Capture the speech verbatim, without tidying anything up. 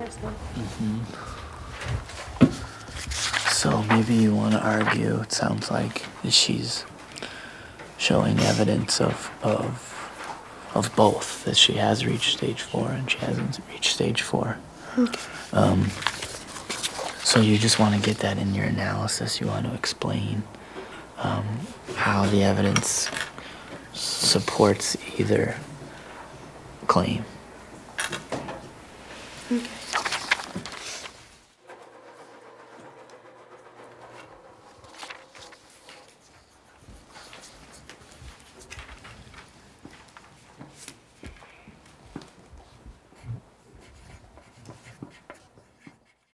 person. Mm-hmm. So maybe you want to argue, it sounds like, that she's showing evidence of, of, of both, that she has reached stage four and she hasn't reached stage four. Okay. Um, so you just want to get that in your analysis. You want to explain um, how the evidence supports either claim. Okay.